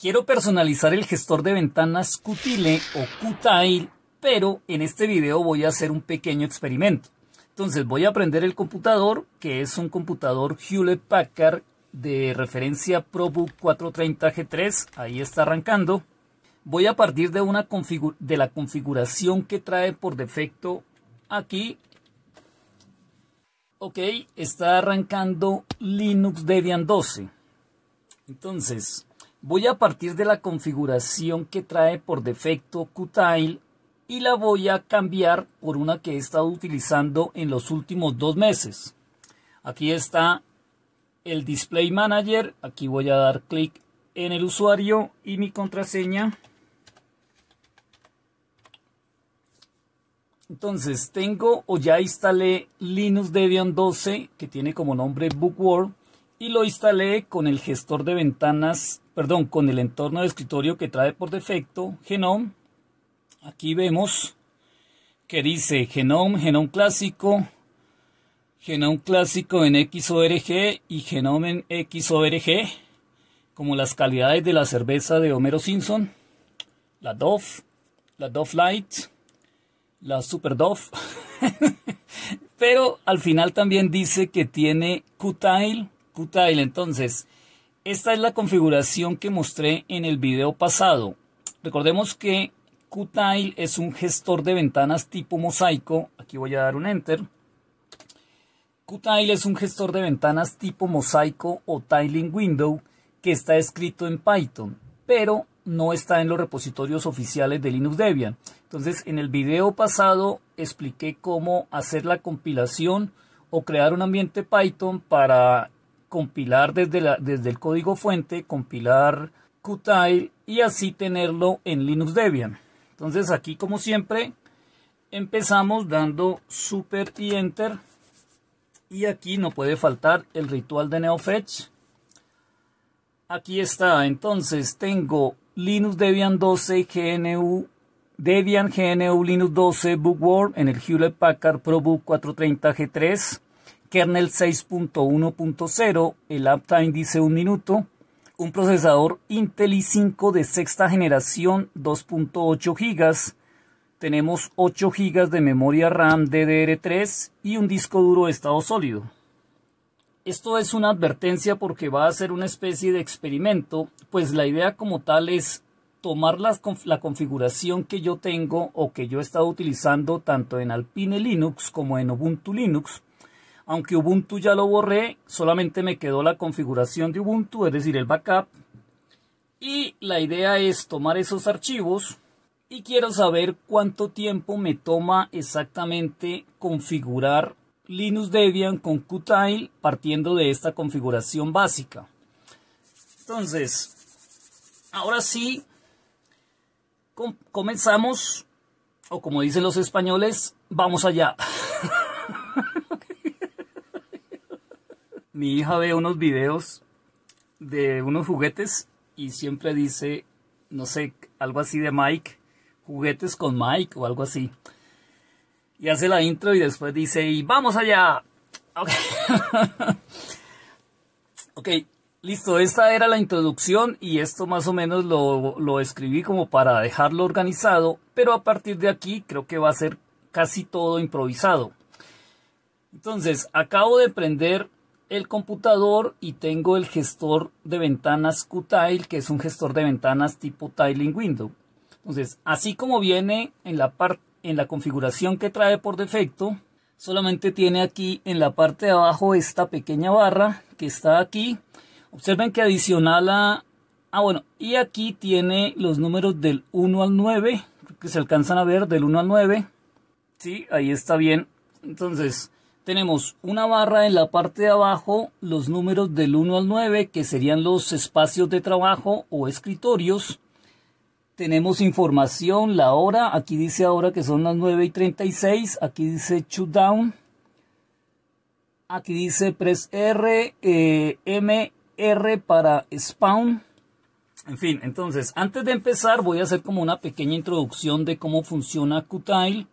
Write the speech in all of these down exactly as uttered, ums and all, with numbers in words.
Quiero personalizar el gestor de ventanas Qtile o Qtile, pero en este video voy a hacer un pequeño experimento. Entonces voy a prender el computador, que es un computador Hewlett Packard de referencia ProBook cuatrocientos treinta G tres, ahí está arrancando. Voy a partir de, una de la configuración que trae por defecto aquí. Ok, está arrancando Linux Debian doce. Entonces, voy a partir de la configuración que trae por defecto Qtile y la voy a cambiar por una que he estado utilizando en los últimos dos meses. Aquí está el Display Manager. Aquí voy a dar clic en el usuario y mi contraseña. Entonces tengo o ya instalé Linux Debian doce, que tiene como nombre Bookworm, y lo instalé con el gestor de ventanas, perdón, con el entorno de escritorio que trae por defecto Genome. Aquí vemos que dice Genome, Genome clásico, Genome clásico en X O R G y Genome en X O R G, como las calidades de la cerveza de Homero Simpson, la Dove, la Dove Light, la Super Dove. Pero al final también dice que tiene Qtile, Qtile. Entonces, esta es la configuración que mostré en el video pasado. Recordemos que Qtile es un gestor de ventanas tipo mosaico. Aquí voy a dar un enter. Qtile es un gestor de ventanas tipo mosaico o tiling window que está escrito en Python, pero no está en los repositorios oficiales de Linux Debian. Entonces, en el video pasado expliqué cómo hacer la compilación o crear un ambiente Python para compilar desde, la, desde el código fuente, compilar Qtile y así tenerlo en Linux Debian. Entonces, aquí como siempre empezamos dando Super y Enter. Y aquí no puede faltar el ritual de NeoFetch. Aquí está, entonces tengo Linux Debian doce G N U, Debian G N U Linux doce Bookworm en el Hewlett Packard ProBook cuatrocientos treinta G tres, kernel seis punto uno punto cero, el uptime dice un minuto, un procesador Intel i cinco de sexta generación, dos punto ocho gigas, tenemos ocho gigas de memoria RAM D D R tres y un disco duro de estado sólido. Esto es una advertencia porque va a ser una especie de experimento, pues la idea como tal es tomar la, la configuración que yo tengo o que yo he estado utilizando tanto en Alpine Linux como en Ubuntu Linux. Aunque Ubuntu ya lo borré, solamente me quedó la configuración de Ubuntu, es decir, el backup. Y la idea es tomar esos archivos y quiero saber cuánto tiempo me toma exactamente configurar Linux Debian con Qtile partiendo de esta configuración básica. Entonces, ahora sí, com comenzamos, o como dicen los españoles, vamos allá. Mi hija ve unos videos de unos juguetes y siempre dice, no sé, algo así de Mike, juguetes con Mike o algo así. Y hace la intro y después dice, y vamos allá. Ok, okay, listo, esta era la introducción y esto más o menos lo, lo escribí como para dejarlo organizado, pero a partir de aquí creo que va a ser casi todo improvisado. Entonces, acabo de prender el computador y tengo el gestor de ventanas Qtile, que es un gestor de ventanas tipo tiling window. Entonces, así como viene en la parte en la configuración que trae por defecto, solamente tiene aquí en la parte de abajo esta pequeña barra que está aquí. Observen que adicional a... Ah, bueno, y aquí tiene los números del uno al nueve, que se alcanzan a ver del uno al nueve. Sí, ahí está bien. Entonces, tenemos una barra en la parte de abajo, los números del uno al nueve, que serían los espacios de trabajo o escritorios. Tenemos información, la hora, aquí dice ahora que son las nueve y treinta y seis, aquí dice shutdown, aquí dice press R, eh, M R para spawn. En fin, entonces, antes de empezar voy a hacer como una pequeña introducción de cómo funciona Qtile.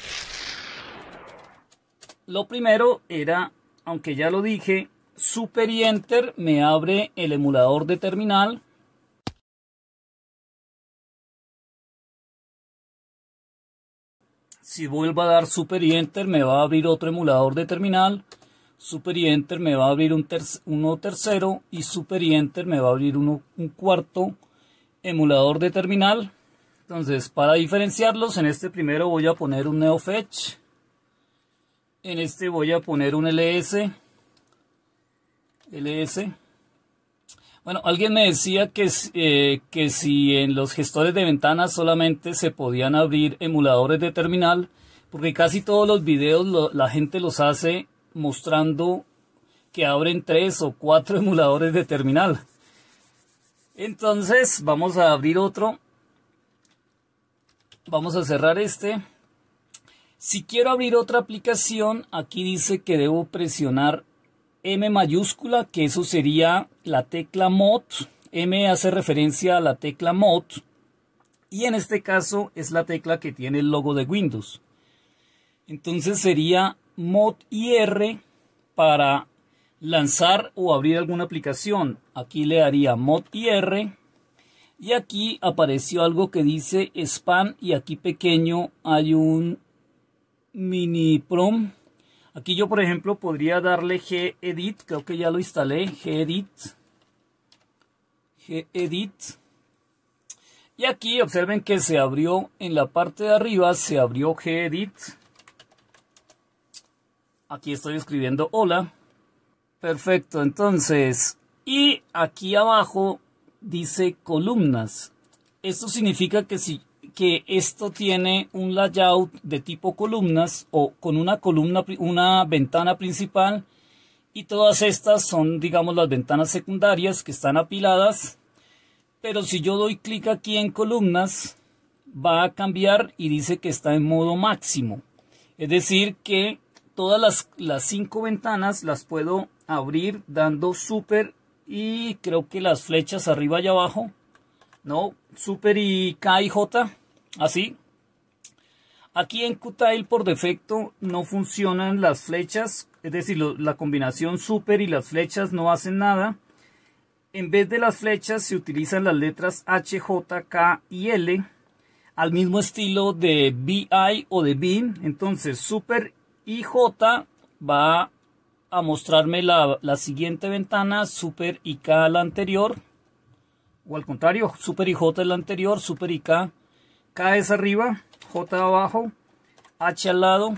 Lo primero era, aunque ya lo dije, Super y Enter me abre el emulador de terminal. Si vuelvo a dar Super y Enter me va a abrir otro emulador de terminal. Super y Enter me va a abrir un ter uno tercero y Super y Enter me va a abrir uno, un cuarto emulador de terminal. Entonces, para diferenciarlos, en este primero voy a poner un NeoFetch. En este voy a poner un L S. L S. Bueno, alguien me decía que, eh, que si en los gestores de ventanas solamente se podían abrir emuladores de terminal, porque casi todos los videos lo, la gente los hace mostrando que abren tres o cuatro emuladores de terminal. Entonces vamos a abrir otro. Vamos a cerrar este. Si quiero abrir otra aplicación, aquí dice que debo presionar M mayúscula, que eso sería la tecla Mod. M hace referencia a la tecla Mod. Y en este caso es la tecla que tiene el logo de Windows. Entonces sería Mod y R para lanzar o abrir alguna aplicación. Aquí le daría Mod y R. Y aquí apareció algo que dice Span y aquí pequeño hay un mini prom. Aquí yo por ejemplo podría darle Gedit, creo que ya lo instalé, Gedit. Gedit. Y aquí observen que se abrió en la parte de arriba, se abrió Gedit. Aquí estoy escribiendo hola. Perfecto, entonces, y aquí abajo dice columnas. Esto significa que si que esto tiene un layout de tipo columnas o con una columna, una ventana principal y todas estas son, digamos, las ventanas secundarias que están apiladas. Pero si yo doy clic aquí en columnas, va a cambiar y dice que está en modo máximo. Es decir, que todas las, las cinco ventanas las puedo abrir dando super y creo que las flechas arriba y abajo. No, super y K y J. Así. Aquí en Qtile por defecto no funcionan las flechas. Es decir, lo, la combinación super y las flechas no hacen nada. En vez de las flechas se utilizan las letras H, J, K y L. Al mismo estilo de B I o de Bin. Entonces Super y J va a mostrarme la, la siguiente ventana. Super y K la anterior. O al contrario, Super y J es la anterior. Super y K. K es arriba. J abajo. H al lado.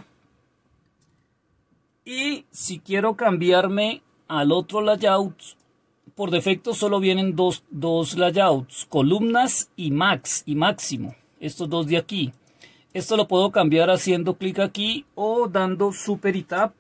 Y si quiero cambiarme al otro layout, por defecto solo vienen dos, dos layouts, columnas y max y máximo, estos dos de aquí. Esto lo puedo cambiar haciendo clic aquí o dando super y tab.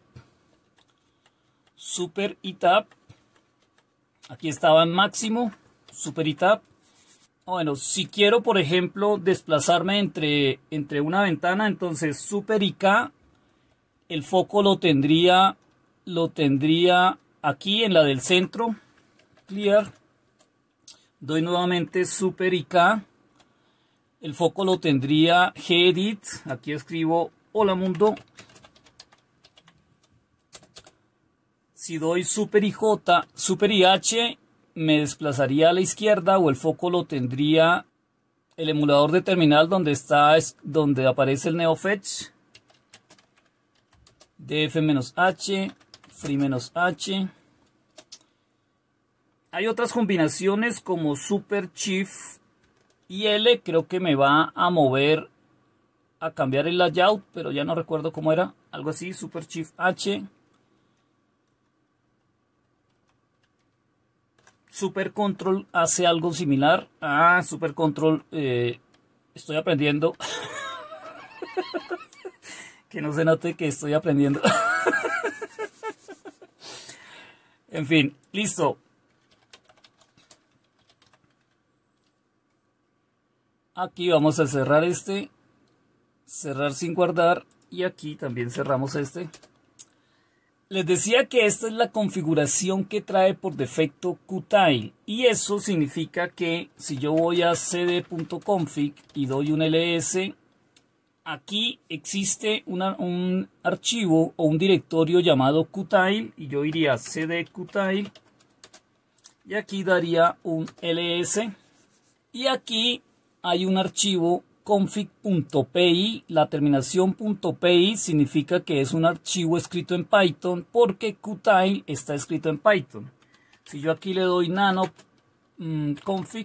Super y tab. Aquí estaba en máximo, super y tab. Bueno, si quiero por ejemplo desplazarme entre, entre una ventana, entonces super y K. El foco lo tendría, lo tendría aquí en la del centro. Clear. Doy nuevamente super y K. El foco lo tendría Gedit. Aquí escribo hola mundo. Si doy super y J, super y H, me desplazaría a la izquierda o el foco lo tendría el emulador de terminal donde está, donde aparece el NeoFetch. Df-H, Free-H. Hay otras combinaciones como Super Shift y L, creo que me va a mover a cambiar el layout, pero ya no recuerdo cómo era, algo así, Super Shift H. Super Control hace algo similar. Ah, Super Control, eh, estoy aprendiendo. Que no se note que estoy aprendiendo. En fin, listo. Aquí vamos a cerrar este. Cerrar sin guardar. Y aquí también cerramos este. Les decía que esta es la configuración que trae por defecto Qtile. Y eso significa que si yo voy a cd.config y doy un ls... Aquí existe una, un archivo o un directorio llamado Qtile y yo iría cd Qtile y aquí daría un ls y aquí hay un archivo .config.py. La terminación .py significa que es un archivo escrito en Python porque Qtile está escrito en Python. Si yo aquí le doy nano mmm, config,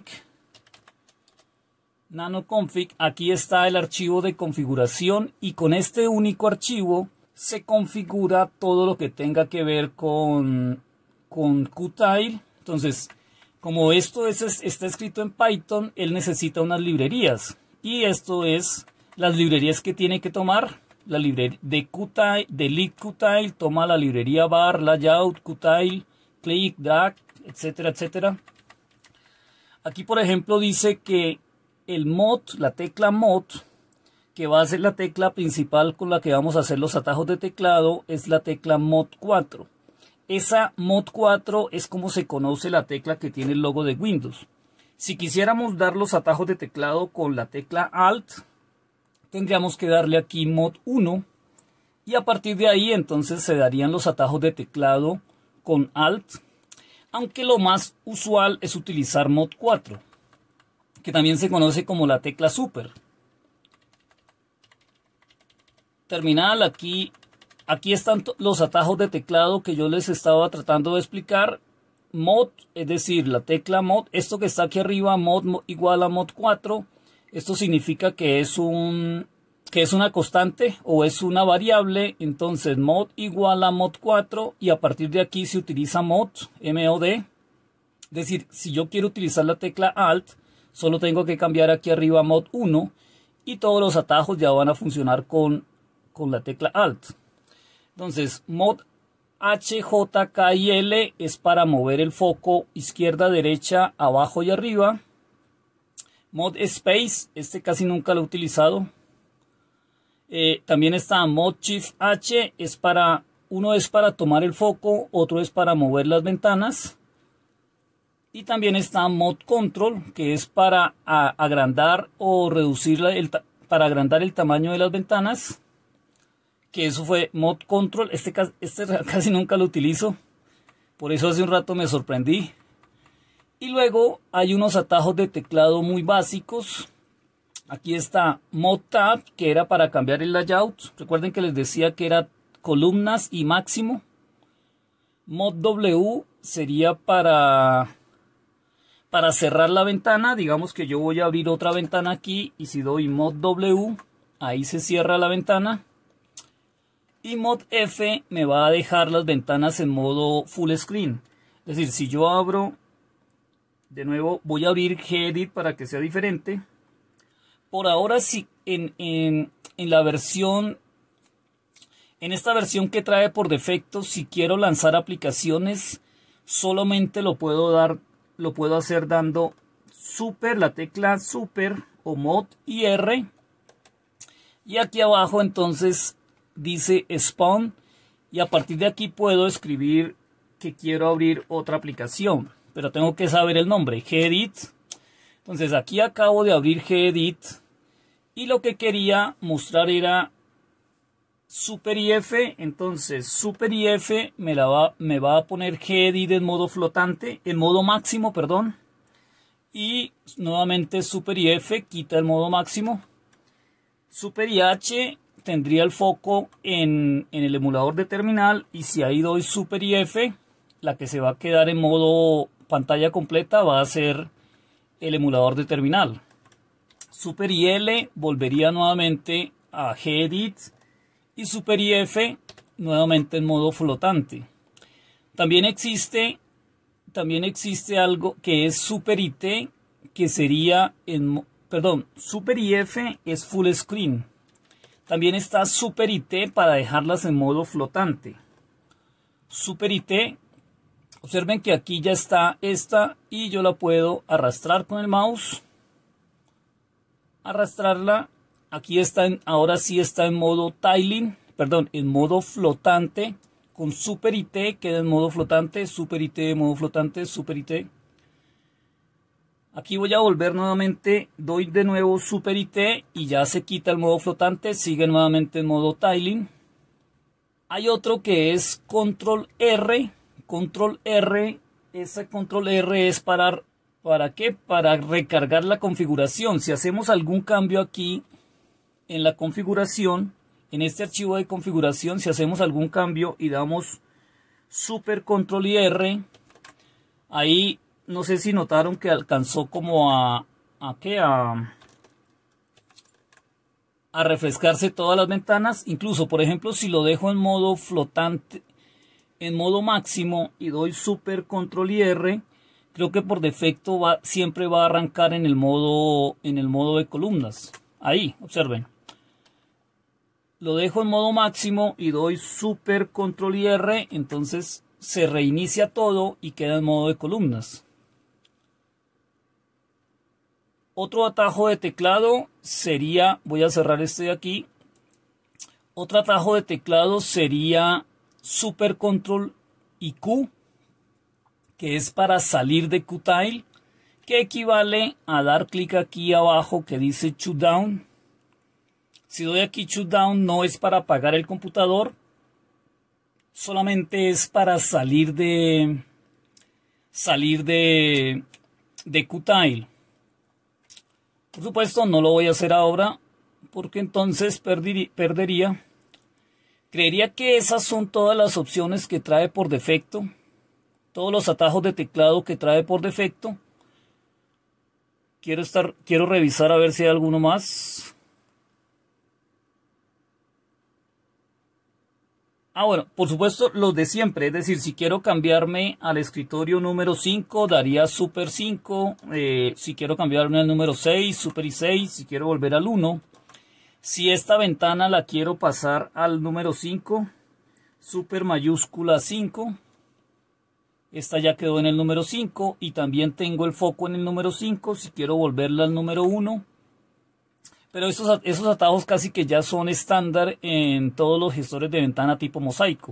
nano config, aquí está el archivo de configuración y con este único archivo se configura todo lo que tenga que ver con, con Qtile. Entonces, como esto es, está escrito en Python, él necesita unas librerías. Y esto es las librerías que tiene que tomar. La librería de Qtile, de libqtile, toma la librería var, layout, Qtile, click, drag, etcétera, etcétera. Aquí, por ejemplo, dice que el mod, la tecla mod, que va a ser la tecla principal con la que vamos a hacer los atajos de teclado, es la tecla mod cuatro. Esa mod cuatro es como se conoce la tecla que tiene el logo de Windows. Si quisiéramos dar los atajos de teclado con la tecla Alt, tendríamos que darle aquí mod uno y a partir de ahí entonces se darían los atajos de teclado con Alt, aunque lo más usual es utilizar mod cuatro, que también se conoce como la tecla Super. Terminal, aquí, aquí están los atajos de teclado que yo les estaba tratando de explicar. Mod, es decir, la tecla mod, esto que está aquí arriba, mod igual a mod cuatro, esto significa que es un que es una constante o es una variable. Entonces mod igual a mod cuatro y a partir de aquí se utiliza mod, mod, es decir, si yo quiero utilizar la tecla Alt, solo tengo que cambiar aquí arriba mod uno y todos los atajos ya van a funcionar con, con la tecla Alt. Entonces mod H, J, K y L es para mover el foco izquierda, derecha, abajo y arriba. Mod Space, este casi nunca lo he utilizado. Eh, también está Mod Shift H, es para, uno es para tomar el foco, otro es para mover las ventanas. Y también está Mod Control, que es para a, agrandar o reducir la, el, para agrandar el tamaño de las ventanas. Que eso fue mod control, este, este casi nunca lo utilizo, por eso hace un rato me sorprendí. Y luego hay unos atajos de teclado muy básicos. Aquí está mod tab, que era para cambiar el layout, recuerden que les decía que era columnas y máximo. Mod W sería para, para cerrar la ventana, digamos que yo voy a abrir otra ventana aquí y si doy mod W, ahí se cierra la ventana. Y mod F me va a dejar las ventanas en modo full screen. Es decir, si yo abro, de nuevo voy a abrir Gedit para que sea diferente. Por ahora sí, en, en, en la versión, en esta versión que trae por defecto, si quiero lanzar aplicaciones, solamente lo puedo dar, lo puedo hacer dando super, la tecla super o mod y R. Y aquí abajo entonces dice spawn y a partir de aquí puedo escribir que quiero abrir otra aplicación, pero tengo que saber el nombre, Gedit. Entonces aquí acabo de abrir Gedit y lo que quería mostrar era SuperIF. Entonces SuperIF me, la va, me va a poner Gedit en modo flotante, en modo máximo, perdón, y nuevamente SuperIF quita el modo máximo. SuperIH tendría el foco en, en el emulador de terminal y si ahí doy SuperIF, la que se va a quedar en modo pantalla completa va a ser el emulador de terminal. SuperIL volvería nuevamente a Gedit y SuperIF nuevamente en modo flotante. También existe, también existe algo que es SuperIT, que sería en, perdón, SuperIF es full screen. También está SuperIT para dejarlas en modo flotante. SuperIT, observen que aquí ya está esta y yo la puedo arrastrar con el mouse. Arrastrarla. Aquí está, en, ahora sí está en modo tiling, perdón, en modo flotante. Con SuperIT queda en modo flotante, SuperIT, modo flotante, SuperIT. Aquí voy a volver nuevamente, doy de nuevo SuperIT y ya se quita el modo flotante, sigue nuevamente en modo tiling. Hay otro que es Control R, Control R, ese Control R es para, ¿Para qué? Para recargar la configuración. Si hacemos algún cambio aquí en la configuración, en este archivo de configuración, si hacemos algún cambio y damos Super Control y R, ahí no sé si notaron que alcanzó como a, a ¿qué? A, a refrescarse todas las ventanas. Incluso, por ejemplo, si lo dejo en modo flotante, en modo máximo y doy Super Control y R, creo que por defecto va, siempre va a arrancar en el modo, en el modo de columnas. Ahí, observen. Lo dejo en modo máximo y doy Super Control y R, entonces se reinicia todo y queda en modo de columnas. Otro atajo de teclado sería, voy a cerrar este de aquí, otro atajo de teclado sería Super Control y Q, que es para salir de Qtile, que equivale a dar clic aquí abajo que dice Shutdown. Si doy aquí Shutdown no es para apagar el computador, solamente es para salir de salir de, de Qtile. Por supuesto no lo voy a hacer ahora porque entonces perdería, perdería. Creería que esas son todas las opciones que trae por defecto, todos los atajos de teclado que trae por defecto. Quiero estar, quiero revisar a ver si hay alguno más. Ah, bueno, por supuesto los de siempre, es decir, si quiero cambiarme al escritorio número cinco, daría Super cinco, eh, si quiero cambiarme al número seis, Super i seis, si quiero volver al uno. Si esta ventana la quiero pasar al número cinco, Super mayúscula cinco, esta ya quedó en el número cinco y también tengo el foco en el número cinco, si quiero volverla al número uno. Pero esos, esos atajos casi que ya son estándar en todos los gestores de ventana tipo mosaico.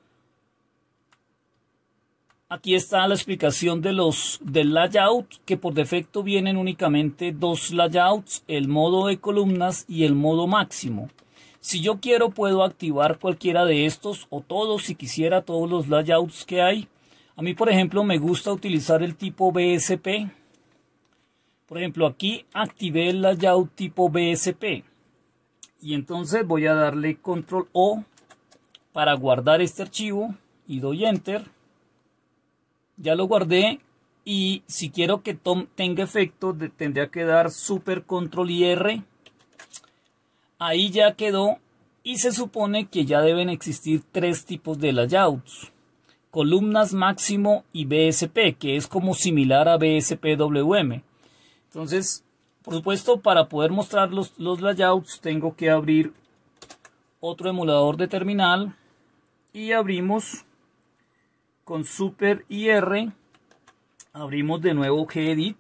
Aquí está la explicación de los del layout, que por defecto vienen únicamente dos layouts, el modo de columnas y el modo máximo. Si yo quiero puedo activar cualquiera de estos o todos, si quisiera todos los layouts que hay. A mí por ejemplo me gusta utilizar el tipo B S P. Por ejemplo, aquí activé el layout tipo B S P y entonces voy a darle control O para guardar este archivo y doy Enter. Ya lo guardé y si quiero que tenga efecto tendría que dar Super Control y R. Ahí ya quedó y se supone que ya deben existir tres tipos de layouts: columnas, máximo y B S P, que es como similar a B S P W M. Entonces, por supuesto, para poder mostrar los, los layouts tengo que abrir otro emulador de terminal y abrimos con Super y R, abrimos de nuevo Gedit.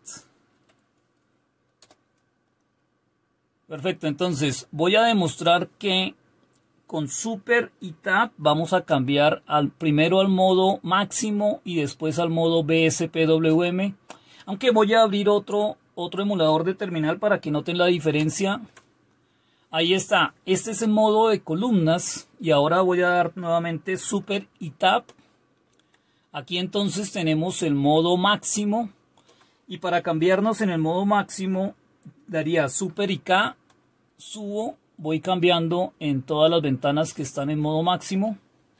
Perfecto, entonces voy a demostrar que con Super y Tab vamos a cambiar al, primero al modo máximo y después al modo B S P W M, aunque voy a abrir otro otro emulador de terminal para que noten la diferencia. Ahí está, este es el modo de columnas y ahora voy a dar nuevamente Super y Tab. Aquí entonces tenemos el modo máximo y para cambiarnos en el modo máximo daría Super y K, subo, voy cambiando en todas las ventanas que están en modo máximo,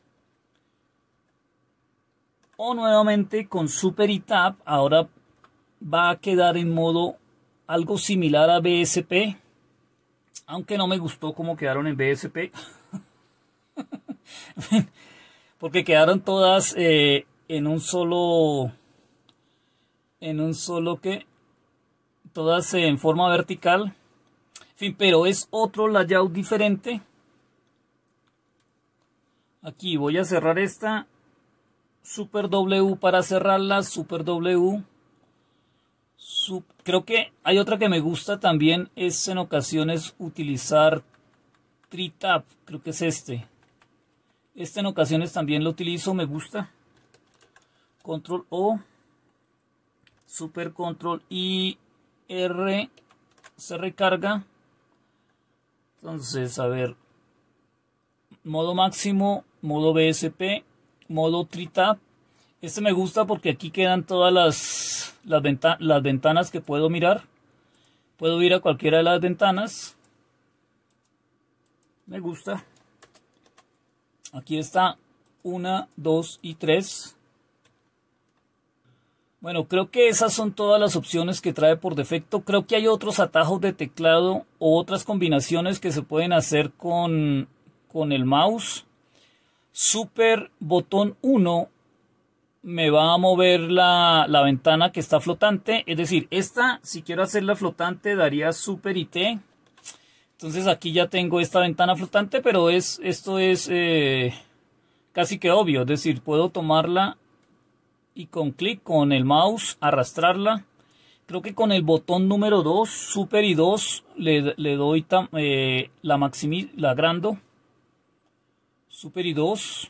o nuevamente con Super y Tab ahora va a quedar en modo algo similar a B S P, aunque no me gustó cómo quedaron en B S P porque quedaron todas eh, en un solo en un solo que todas en forma vertical, en fin, pero es otro layout diferente. Aquí voy a cerrar esta, Super W para cerrarla, Super W. Sub, creo que hay otra que me gusta también, es en ocasiones utilizar Tri-Tab, creo que es este. Este en ocasiones también lo utilizo, me gusta. Control O, Super Control y R, se recarga. Entonces, a ver, modo máximo, modo B S P, modo Tri-Tab. Este me gusta porque aquí quedan todas las, las, venta las ventanas que puedo mirar. Puedo ir a cualquiera de las ventanas. Me gusta. Aquí está una, dos y tres. Bueno, creo que esas son todas las opciones que trae por defecto. Creo que hay otros atajos de teclado o otras combinaciones que se pueden hacer con, con el mouse. Super botón uno me va a mover la, la ventana que está flotante. Es decir, esta, si quiero hacerla flotante, daría Super I T. Entonces aquí ya tengo esta ventana flotante, pero es, esto es eh, casi que obvio. Es decir, puedo tomarla y con clic con el mouse arrastrarla. Creo que con el botón número dos, Super y dos, le, le doy eh, la maximizo, la agrando. Super y dos.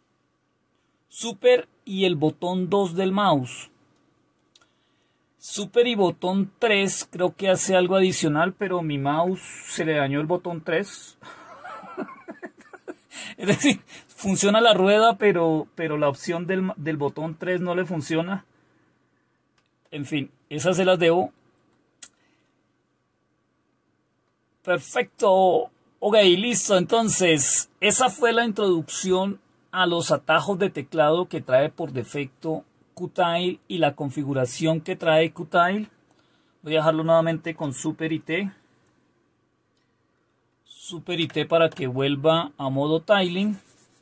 Super y el botón dos del mouse. Super y botón tres creo que hace algo adicional, pero mi mouse se le dañó el botón tres. Es decir, funciona la rueda, pero, pero la opción del, del botón tres no le funciona. En fin, esas se las debo. Perfecto. Ok, listo. Entonces, esa fue la introducción a los atajos de teclado que trae por defecto Qtile y la configuración que trae Qtile. Voy a dejarlo nuevamente con Super I T. Super I T para que vuelva a modo tiling.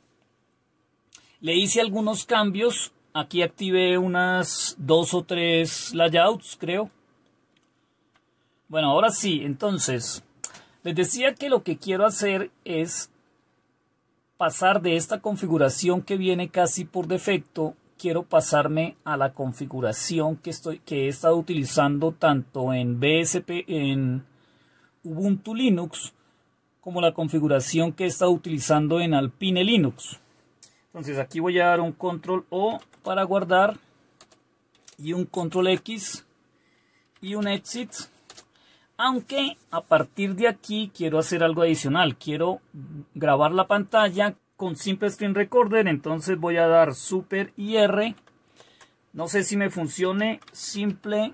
Le hice algunos cambios. Aquí activé unas dos o tres layouts, creo. Bueno, ahora sí. Entonces, les decía que lo que quiero hacer es pasar de esta configuración que viene casi por defecto. Quiero pasarme a la configuración que, estoy, que he estado utilizando tanto en B S P, en Ubuntu Linux, como la configuración que he estado utilizando en Alpine Linux. Entonces aquí voy a dar un control O para guardar y un control X y un exit. Aunque a partir de aquí quiero hacer algo adicional. Quiero grabar la pantalla con Simple Screen Recorder. Entonces voy a dar Super y R. No sé si me funcione. Simple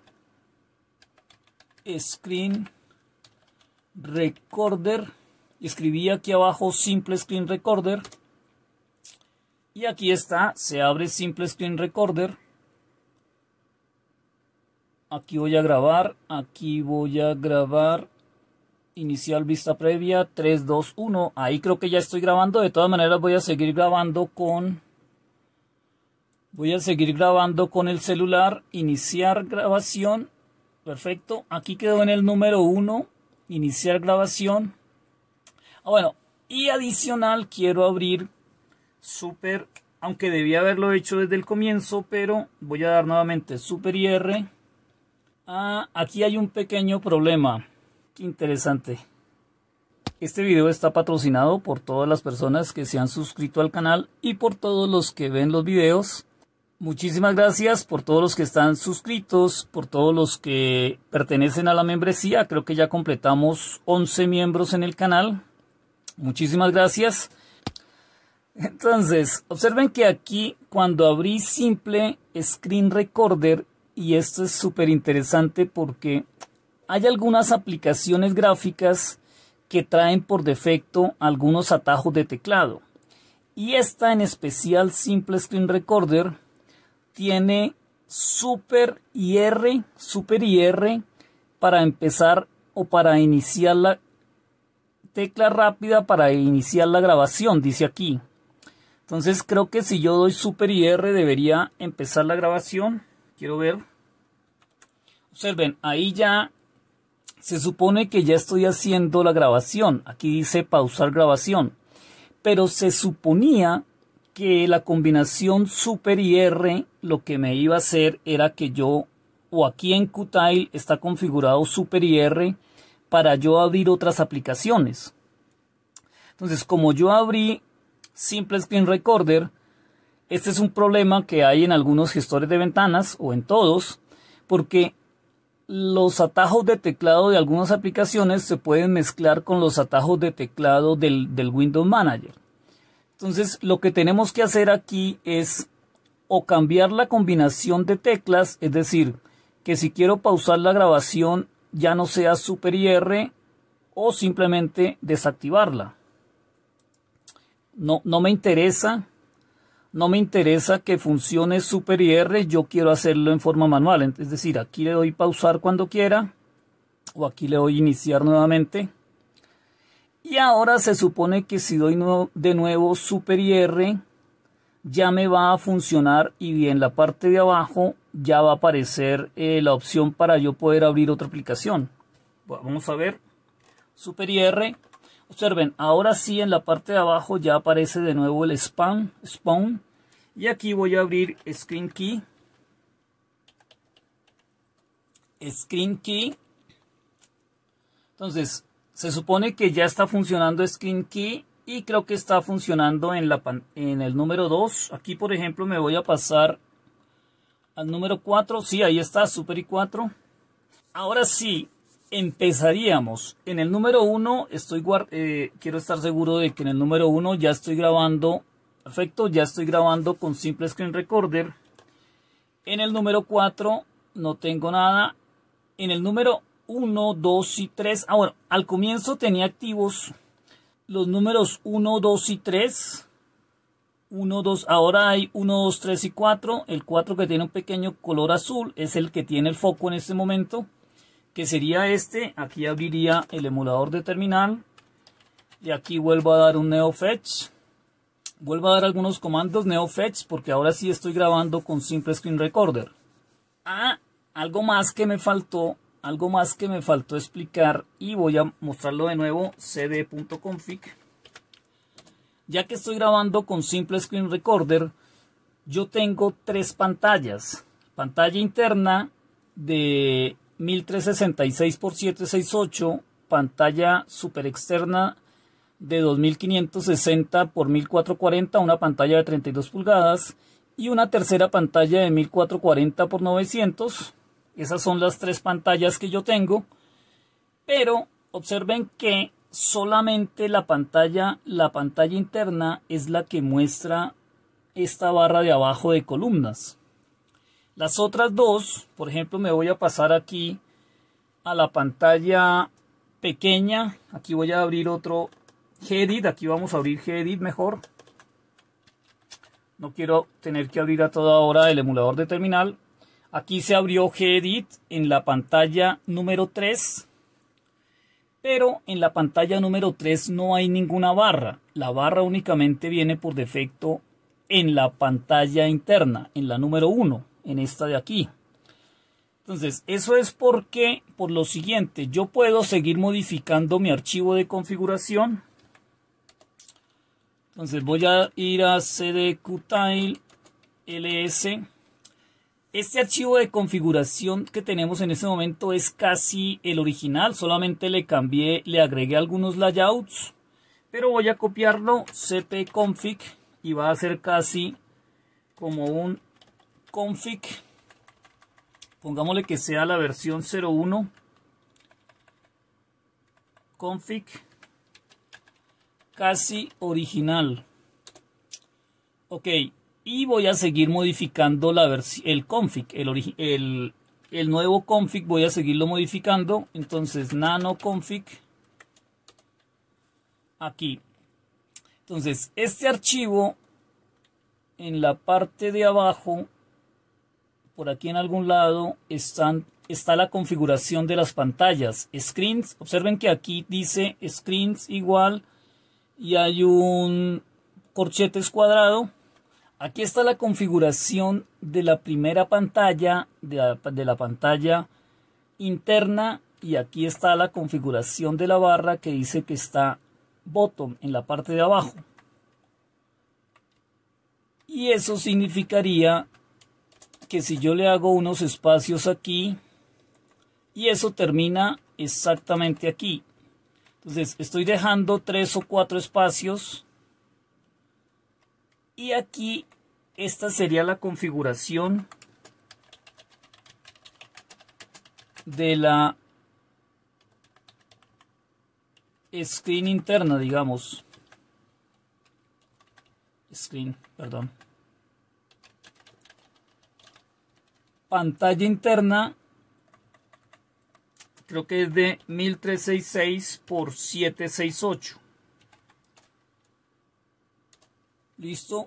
Screen Recorder. Escribí aquí abajo Simple Screen Recorder. Y aquí está. Se abre Simple Screen Recorder. Aquí voy a grabar. Aquí voy a grabar. Inicial vista previa. tres, dos, uno. Ahí creo que ya estoy grabando. De todas maneras voy a seguir grabando con... Voy a seguir grabando con el celular. Iniciar grabación. Perfecto. Aquí quedó en el número uno. Iniciar grabación. Ah, bueno. Y adicional quiero abrir Super. Aunque debía haberlo hecho desde el comienzo. Pero voy a dar nuevamente Super y R. Ah, aquí hay un pequeño problema. Qué interesante. Este video está patrocinado por todas las personas que se han suscrito al canal y por todos los que ven los videos. Muchísimas gracias por todos los que están suscritos, por todos los que pertenecen a la membresía. Creo que ya completamos once miembros en el canal. Muchísimas gracias. Entonces, observen que aquí cuando abrí Simple Screen Recorder, y esto es súper interesante porque hay algunas aplicaciones gráficas que traen por defecto algunos atajos de teclado. Y esta en especial, Simple Screen Recorder, tiene Super y R, Super y R para empezar o para iniciar la tecla rápida para iniciar la grabación, dice aquí. Entonces creo que si yo doy Super y R debería empezar la grabación. Quiero ver. Observen, ahí ya se supone que ya estoy haciendo la grabación. Aquí dice pausar grabación. Pero se suponía que la combinación Super y R lo que me iba a hacer era que yo, o aquí en Qtile está configurado Super y R para yo abrir otras aplicaciones. Entonces, como yo abrí Simple Screen Recorder, este es un problema que hay en algunos gestores de ventanas o en todos, porque los atajos de teclado de algunas aplicaciones se pueden mezclar con los atajos de teclado del, del Windows Manager. Entonces, lo que tenemos que hacer aquí es o cambiar la combinación de teclas, es decir, que si quiero pausar la grabación ya no sea Super I R o simplemente desactivarla. No, no me interesa, no me interesa que funcione Super I R, yo quiero hacerlo en forma manual, es decir, aquí le doy pausar cuando quiera o aquí le doy iniciar nuevamente. Y ahora se supone que si doy de nuevo Super I R ya me va a funcionar y en la parte de abajo ya va a aparecer eh, la opción para yo poder abrir otra aplicación. Bueno, vamos a ver Super I R. Observen, ahora sí en la parte de abajo ya aparece de nuevo el spam, spawn. Y aquí voy a abrir Screen Key. Screen Key. Entonces, se supone que ya está funcionando Screen Key y creo que está funcionando en, la, en el número dos. Aquí, por ejemplo, me voy a pasar al número cuatro. Sí, ahí está, Super I cuatro. Ahora sí. Empezaríamos en el número uno. Estoy eh, quiero estar seguro de que en el número uno ya estoy grabando. Perfecto, ya estoy grabando con Simple Screen Recorder. En el número cuatro no tengo nada. En el número uno, dos y tres. Ah, bueno, al comienzo tenía activos los números uno, dos y tres. uno, dos, ahora hay uno, dos, tres y cuatro. El cuatro, que tiene un pequeño color azul, es el que tiene el foco en este momento, que sería este. Aquí abriría el emulador de terminal y aquí vuelvo a dar un NeoFetch, vuelvo a dar algunos comandos NeoFetch, porque ahora sí estoy grabando con Simple Screen Recorder. Ah, algo más que me faltó, algo más que me faltó explicar y voy a mostrarlo de nuevo, cd.config. Ya que estoy grabando con Simple Screen Recorder, yo tengo tres pantallas. Pantalla interna de mil trescientos sesenta y seis por setecientos sesenta y ocho, pantalla super externa de dos mil quinientos sesenta por mil cuatrocientos cuarenta, una pantalla de treinta y dos pulgadas y una tercera pantalla de mil cuatrocientos cuarenta por novecientos. Esas son las tres pantallas que yo tengo, pero observen que solamente la pantalla, la pantalla interna es la que muestra esta barra de abajo de columnas. Las otras dos, por ejemplo, me voy a pasar aquí a la pantalla pequeña. Aquí voy a abrir otro Gedit. Aquí vamos a abrir Gedit mejor. No quiero tener que abrir a toda hora el emulador de terminal. Aquí se abrió Gedit en la pantalla número tres. Pero en la pantalla número tres no hay ninguna barra. La barra únicamente viene por defecto en la pantalla interna, en la número uno. En esta de aquí. Entonces, eso es porque, por lo siguiente, yo puedo seguir modificando mi archivo de configuración. Entonces voy a ir a cdqtile ls. Este archivo de configuración que tenemos en este momento es casi el original, solamente le cambié, le agregué algunos layouts, pero voy a copiarlo, cpconfig, y va a ser casi como un config, pongámosle que sea la versión cero uno, config, casi original. Ok, y voy a seguir modificando la el config, el, el, el nuevo config voy a seguirlo modificando. Entonces nano config, aquí. Entonces este archivo en la parte de abajo, por aquí en algún lado, están, está la configuración de las pantallas. Screens, observen que aquí dice screens igual y hay un corchetes cuadrado. Aquí está la configuración de la primera pantalla, de la, de la pantalla interna, y aquí está la configuración de la barra que dice que está bottom en la parte de abajo. Y eso significaría que si yo le hago unos espacios aquí, y eso termina exactamente aquí. Entonces estoy dejando tres o cuatro espacios. Y aquí esta sería la configuración de la screen interna, digamos. Screen, perdón. pantalla interna, creo que es de mil trescientos sesenta y seis por setecientos sesenta y ocho. Listo.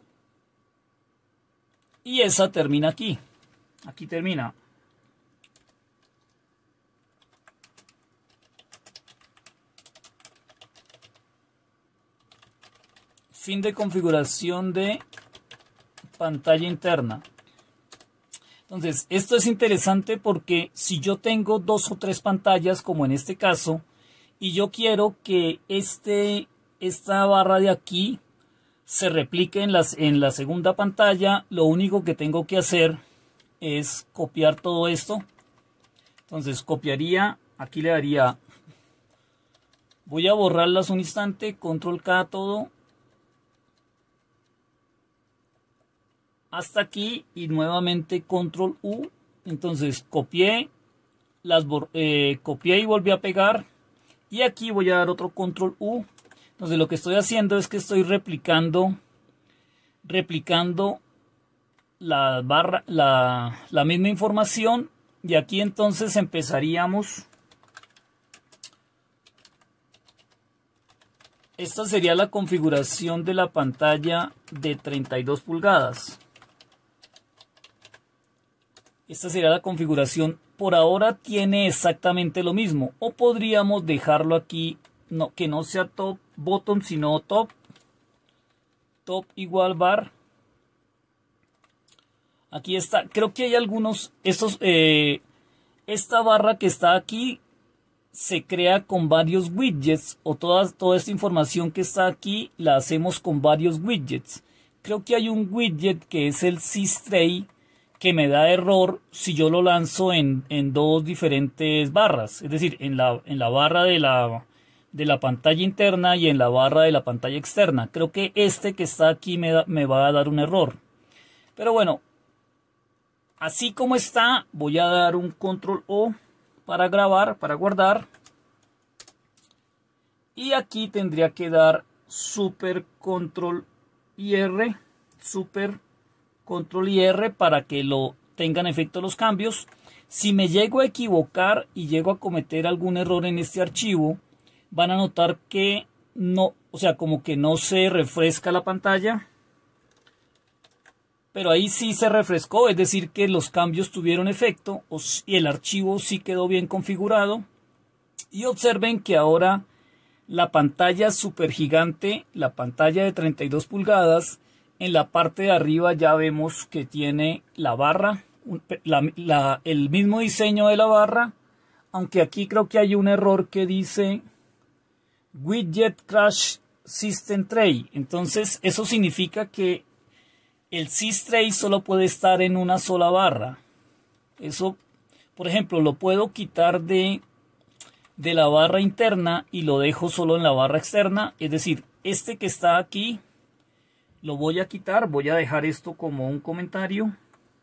Y esa termina aquí. Aquí termina. Fin de configuración de pantalla interna. Entonces, esto es interesante porque si yo tengo dos o tres pantallas, como en este caso, y yo quiero que este, esta barra de aquí se replique en, las, en la segunda pantalla, lo único que tengo que hacer es copiar todo esto. Entonces, copiaría, aquí le daría, voy a borrarlas un instante, control K todo, hasta aquí y nuevamente control U. Entonces copié, las eh, copié y volví a pegar, y aquí voy a dar otro control U. Entonces lo que estoy haciendo es que estoy replicando replicando la barra, la, la misma información, y aquí entonces empezaríamos. Esta sería la configuración de la pantalla de treinta y dos pulgadas. Esta sería la configuración. Por ahora tiene exactamente lo mismo. O podríamos dejarlo aquí, no, que no sea top bottom, sino top. Top igual bar. Aquí está. Creo que hay algunos. Estos, eh, esta barra que está aquí se crea con varios widgets. O toda, toda esta información que está aquí la hacemos con varios widgets. Creo que hay un widget que es el SysTray, que me da error si yo lo lanzo en, en dos diferentes barras, es decir, en la, en la barra de la, de la pantalla interna y en la barra de la pantalla externa. Creo que este que está aquí me, da, me va a dar un error. Pero bueno, así como está, voy a dar un control O para grabar, para guardar. Y aquí tendría que dar super control y R, super control y R, para que lo tengan efecto los cambios. Si me llego a equivocar y llego a cometer algún error en este archivo, van a notar que no, o sea, como que no se refresca la pantalla. Pero ahí sí se refrescó, es decir que los cambios tuvieron efecto y el archivo sí quedó bien configurado. Y observen que ahora la pantalla super gigante, la pantalla de treinta y dos pulgadas, en la parte de arriba ya vemos que tiene la barra, la, la, el mismo diseño de la barra, aunque aquí creo que hay un error que dice Widget Crash System Tray. Entonces eso significa que el SysTray solo puede estar en una sola barra. Eso, por ejemplo, lo puedo quitar de, de la barra interna y lo dejo solo en la barra externa. Es decir, este que está aquí lo voy a quitar, voy a dejar esto como un comentario.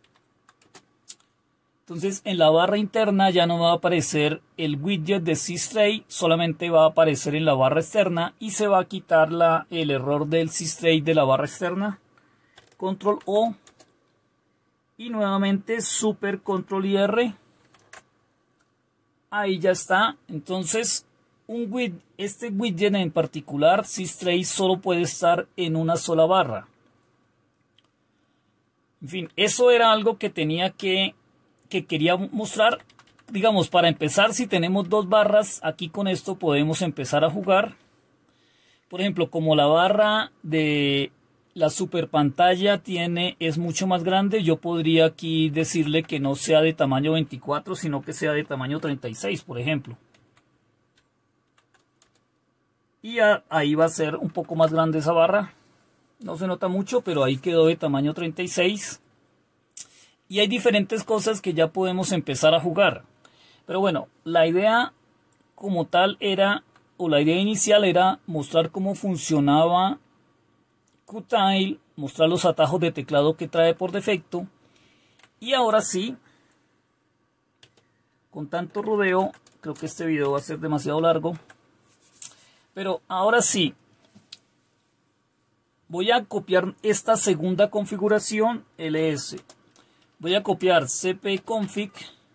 Entonces en la barra interna ya no va a aparecer el widget de SysTray, solamente va a aparecer en la barra externa y se va a quitar la, el error del SysTray de la barra externa. Control O y nuevamente super control y R. Ahí ya está. Entonces un widget, este widget en particular, SysTray, solo puede estar en una sola barra. En fin, eso era algo que tenía que, que quería mostrar. Digamos, para empezar, si tenemos dos barras, aquí con esto podemos empezar a jugar. Por ejemplo, como la barra de la super pantalla tiene, es mucho más grande, yo podría aquí decirle que no sea de tamaño veinticuatro, sino que sea de tamaño treinta y seis, por ejemplo. Y a, ahí va a ser un poco más grande esa barra. No se nota mucho, pero ahí quedó de tamaño treinta y seis. Y hay diferentes cosas que ya podemos empezar a jugar. Pero bueno, la idea como tal era, o la idea inicial era mostrar cómo funcionaba Qtile, mostrar los atajos de teclado que trae por defecto. Y ahora sí, con tanto rodeo, creo que este video va a ser demasiado largo. Pero ahora sí, voy a copiar esta segunda configuración L S. Voy a copiar cpconfig,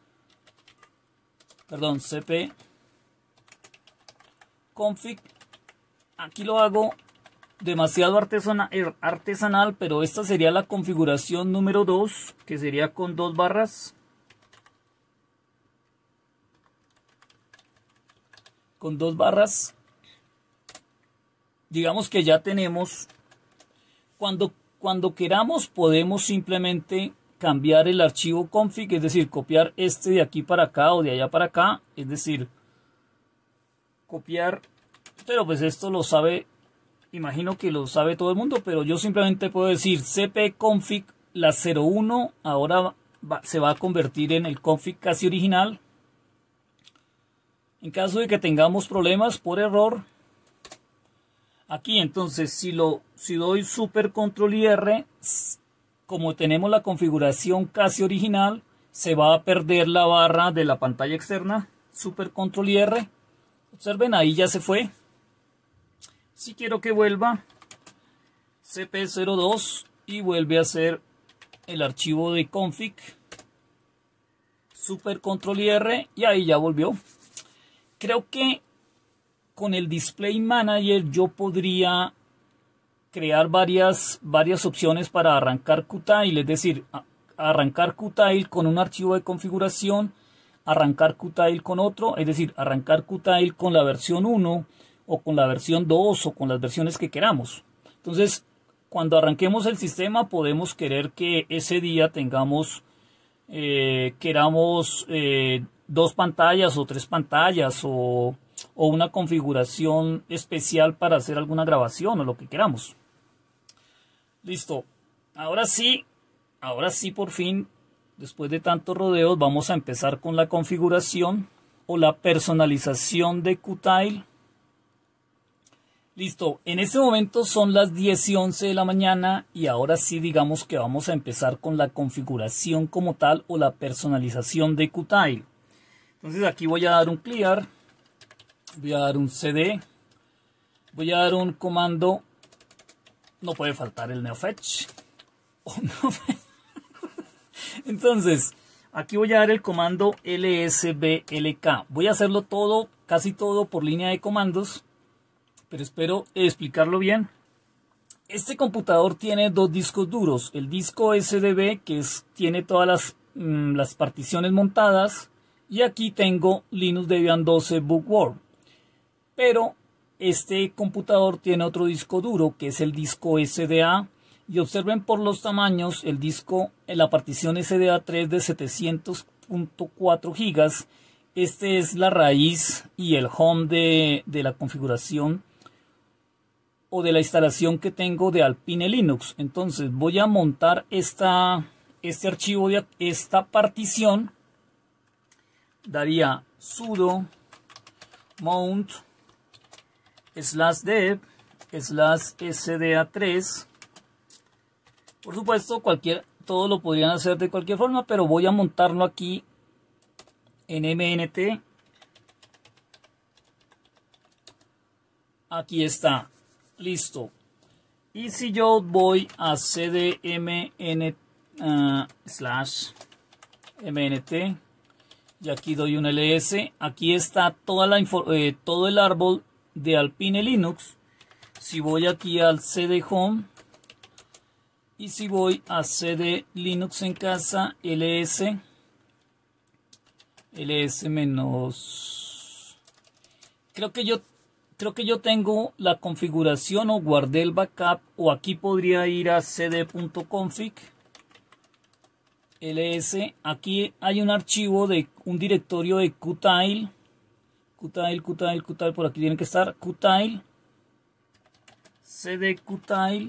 perdón, cpconfig. Aquí lo hago demasiado artesana, artesanal, pero esta sería la configuración número dos, que sería con dos barras. Con dos barras. Digamos que ya tenemos, cuando, cuando queramos podemos simplemente cambiar el archivo config, es decir, copiar este de aquí para acá o de allá para acá, es decir, copiar, pero pues esto lo sabe, imagino que lo sabe todo el mundo, pero yo simplemente puedo decir cpconfig, la cero uno ahora va, se va a convertir en el config casi original. En caso de que tengamos problemas por error, aquí entonces si, lo, si doy super control y R, como tenemos la configuración casi original, se va a perder la barra de la pantalla externa. Super control y R. Observen, ahí ya se fue. Si quiero que vuelva, cp cero dos y vuelve a ser el archivo de config. Super control y R y ahí ya volvió. Creo que con el Display Manager yo podría crear varias, varias opciones para arrancar Qtile, es decir, arrancar Qtile con un archivo de configuración, arrancar Qtile con otro, es decir, arrancar Qtile con la versión uno o con la versión dos o con las versiones que queramos. Entonces, cuando arranquemos el sistema podemos querer que ese día tengamos, eh, queramos eh, dos pantallas o tres pantallas o, o una configuración especial para hacer alguna grabación o lo que queramos. Listo. Ahora sí, ahora sí por fin, después de tantos rodeos, vamos a empezar con la configuración o la personalización de Qtile. Listo. En este momento son las diez y once de la mañana y ahora sí digamos que vamos a empezar con la configuración como tal o la personalización de Qtile. Entonces aquí voy a dar un clear, voy a dar un cd, voy a dar un comando, no puede faltar el neofetch. Oh, no. Entonces aquí voy a dar el comando lsblk. Voy a hacerlo todo, casi todo por línea de comandos, pero espero explicarlo bien. Este computador tiene dos discos duros, el disco S D B que es, tiene todas las, mmm, las particiones montadas. Y aquí tengo Linux Debian doce Bookworm. Pero este computador tiene otro disco duro que es el disco S D A. Y observen por los tamaños, el disco en la partición S D A tres de setecientos punto cuatro gigas. Este es la raíz y el home de, de la configuración o de la instalación que tengo de Alpine Linux. Entonces voy a montar esta, este archivo de esta partición. Daría sudo mount slash dev slash S D A tres. Por supuesto, cualquier, todo lo podrían hacer de cualquier forma, pero voy a montarlo aquí en M N T. Aquí está, listo. Y si yo voy a cdmn uh, slash mnt y aquí doy un ls, aquí está toda la eh, todo el árbol de Alpine Linux. Si voy aquí al cd home y si voy a cd Linux en casa, ls ls menos, creo que yo creo que yo tengo la configuración o guardé el backup, o aquí podría ir a cd.config ls. Aquí hay un archivo de un directorio de Qtile, Qtile, Qtile, Qtile, por aquí tiene que estar Qtile, cd Qtile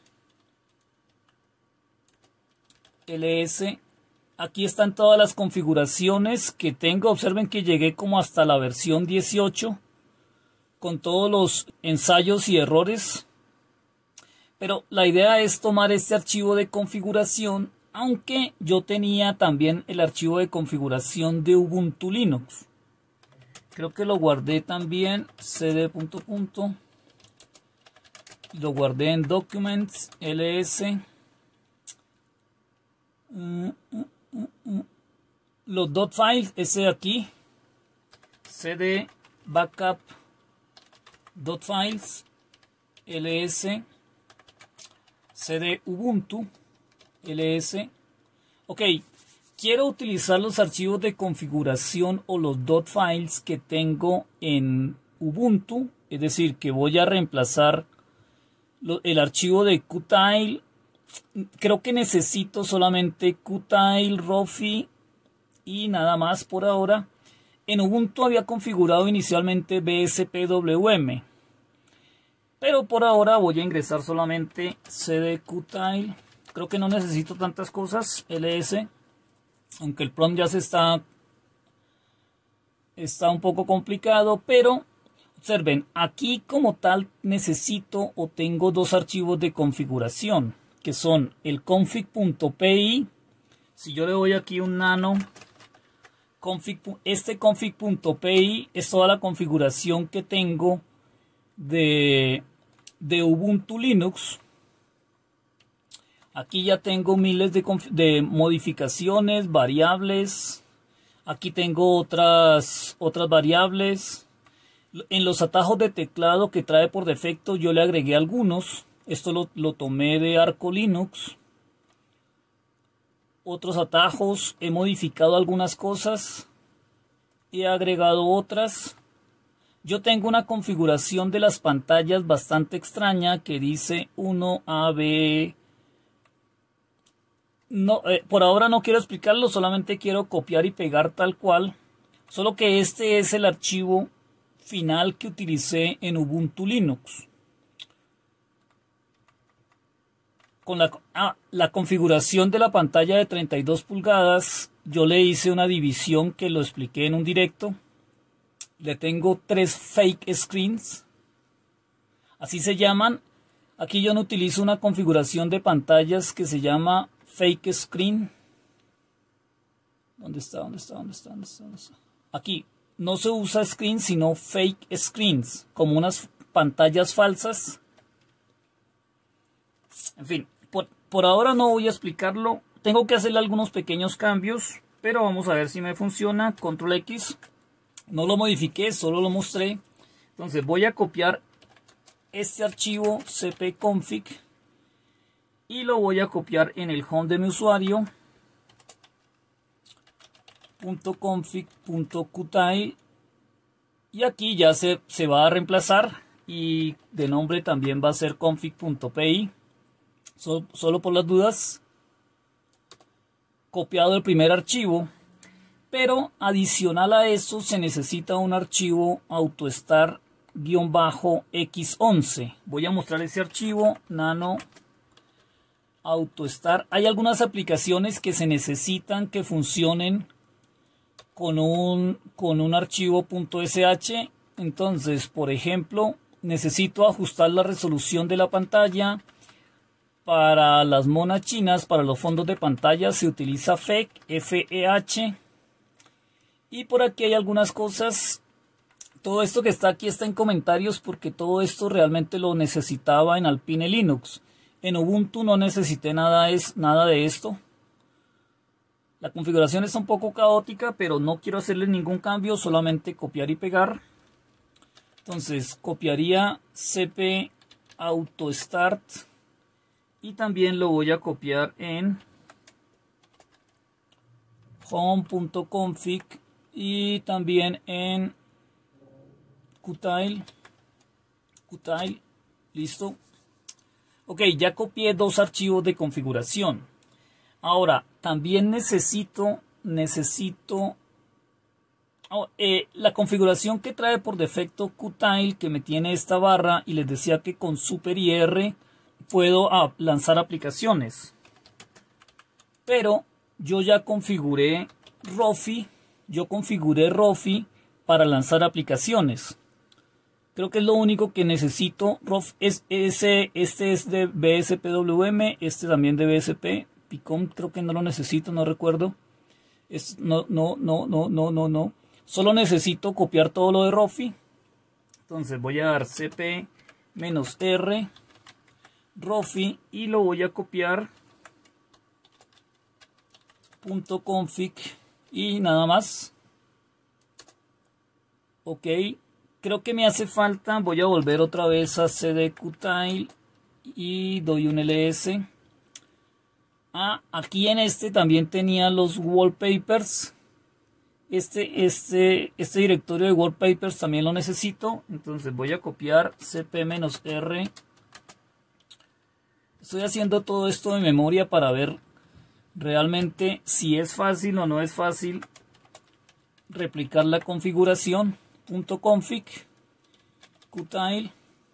ls. Aquí están todas las configuraciones que tengo. Observen que llegué como hasta la versión dieciocho con todos los ensayos y errores. Pero la idea es tomar este archivo de configuración, aunque yo tenía también el archivo de configuración de Ubuntu Linux. Creo que lo guardé también, cd punto punto. Lo guardé en Documents, ls. Mm, mm, mm, mm. Los dot files, ese de aquí, cd backup dot files, ls, cd ubuntu, ls. Ok, quiero utilizar los archivos de configuración o los dot files que tengo en Ubuntu, es decir, que voy a reemplazar lo, el archivo de Qtile. Creo que necesito solamente Qtile, Rofi y nada más por ahora. En Ubuntu había configurado inicialmente B S P W M, pero por ahora voy a ingresar solamente cd Qtile. Creo que no necesito tantas cosas, ls, aunque el prompt ya se está, está un poco complicado, pero observen, aquí como tal necesito o tengo dos archivos de configuración, que son el config.py. Si yo le doy aquí un nano, config, este config.py es toda la configuración que tengo de, de Ubuntu Linux. Aquí ya tengo miles de, de modificaciones, variables. Aquí tengo otras, otras variables. En los atajos de teclado que trae por defecto yo le agregué algunos. Esto lo, lo tomé de Arco Linux. Otros atajos, he modificado algunas cosas. He agregado otras. Yo tengo una configuración de las pantallas bastante extraña que dice uno A B. No, eh, por ahora no quiero explicarlo, solamente quiero copiar y pegar tal cual. Solo que este es el archivo final que utilicé en Ubuntu Linux. Con la, ah, la configuración de la pantalla de treinta y dos pulgadas, yo le hice una división que lo expliqué en un directo. Le tengo tres fake screens. Así se llaman. Aquí yo no utilizo una configuración de pantallas que se llama fake screen. ¿Dónde está? ¿Dónde está? ¿Dónde está? ¿Dónde está? ¿Dónde está? Aquí no se usa screen sino fake screens, como unas pantallas falsas. En fin, por, por ahora no voy a explicarlo. Tengo que hacerle algunos pequeños cambios, pero vamos a ver si me funciona. Control X. No lo modifiqué, solo lo mostré. Entonces voy a copiar este archivo cpconfig y lo voy a copiar en el home de mi usuario, .config.qtile, y aquí ya se, se va a reemplazar y de nombre también va a ser config.py. Solo, solo por las dudas, copiado el primer archivo, pero adicional a eso se necesita un archivo autostar-equis once. Voy a mostrar ese archivo, nano autostar. Hay algunas aplicaciones que se necesitan que funcionen con un, con un archivo .sh. Entonces, por ejemplo, necesito ajustar la resolución de la pantalla. Para las monas chinas, para los fondos de pantalla se utiliza F E C, F E H. Y por aquí hay algunas cosas. Todo esto que está aquí está en comentarios porque todo esto realmente lo necesitaba en Alpine Linux. En Ubuntu no necesité nada, es, nada de esto. La configuración está un poco caótica, pero no quiero hacerle ningún cambio, solamente copiar y pegar. Entonces copiaría cp autostart y también lo voy a copiar en home.config y también en Qtile. Qtile, listo. Ok, ya copié dos archivos de configuración. Ahora, también necesito, necesito oh, eh, la configuración que trae por defecto Qtile, que me tiene esta barra, y les decía que con Super I R puedo ah, lanzar aplicaciones. Pero yo ya configuré Rofi, yo configuré Rofi para lanzar aplicaciones. Creo que es lo único que necesito. Es, ese, este es de B S P W M, este también de B S P. Picom creo que no lo necesito, no recuerdo. Es, no, no, no, no, no, no, no. Solo necesito copiar todo lo de Rofi. Entonces voy a dar cp-r Rofi y lo voy a copiar punto config y nada más. Ok, creo que me hace falta, voy a volver otra vez a cdqtile y doy un ls. Ah, aquí en este también tenía los wallpapers. Este, este, este directorio de wallpapers también lo necesito. Entonces voy a copiar cp-r. Estoy haciendo todo esto de memoria para ver realmente si es fácil o no es fácil replicar la configuración. .config qtile.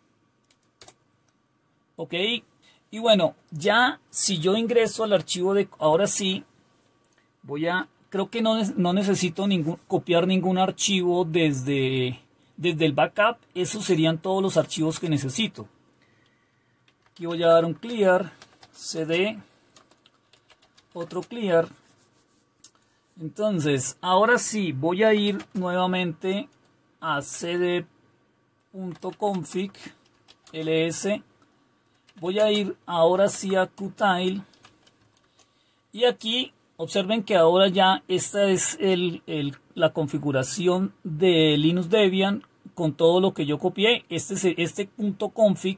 Ok. Y bueno, ya si yo ingreso al archivo de... Ahora sí, voy a... Creo que no, no necesito ningún, copiar ningún archivo desde, desde el backup. Esos serían todos los archivos que necesito. Aquí voy a dar un clear, cd, otro clear. Entonces, ahora sí, voy a ir nuevamente a cd.config, ls. Voy a ir ahora sí a qtile. Y aquí observen que ahora ya esta es el, el, la configuración de Linux Debian con todo lo que yo copié. Este, este punto config,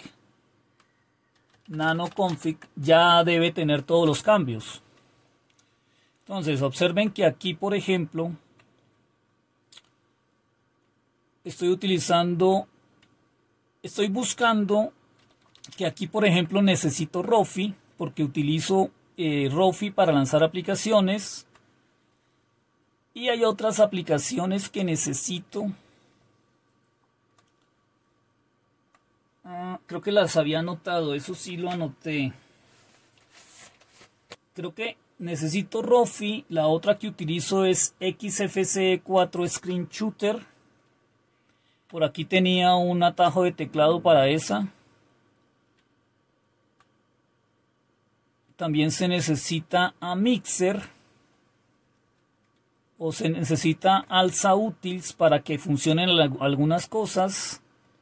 nano config, ya debe tener todos los cambios. Entonces observen que aquí, por ejemplo, estoy utilizando, estoy buscando que aquí, por ejemplo, necesito Rofi porque utilizo eh, Rofi para lanzar aplicaciones. Y hay otras aplicaciones que necesito. Ah, creo que las había anotado, eso sí lo anoté. Creo que necesito Rofi. La otra que utilizo es X F C E cuatro Screen Shooter. Por aquí tenía un atajo de teclado para esa. También se necesita a Mixer. O se necesita Alza Utils para que funcionen algunas cosas.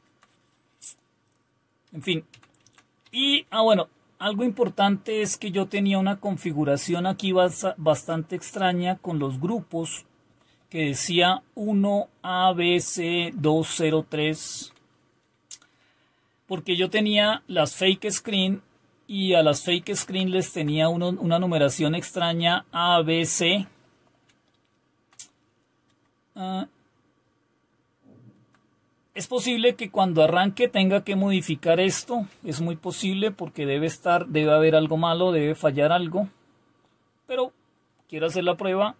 En fin. Y, ah bueno, algo importante es que yo tenía una configuración aquí bastante extraña con los grupos. Que decía uno A B C dos cero tres. Porque yo tenía las fake screen. Y a las fake screen les tenía uno, una numeración extraña A B C. Uh, es posible que cuando arranque tenga que modificar esto. Es muy posible porque debe estar, debe haber algo malo, debe fallar algo. Pero quiero hacer la prueba.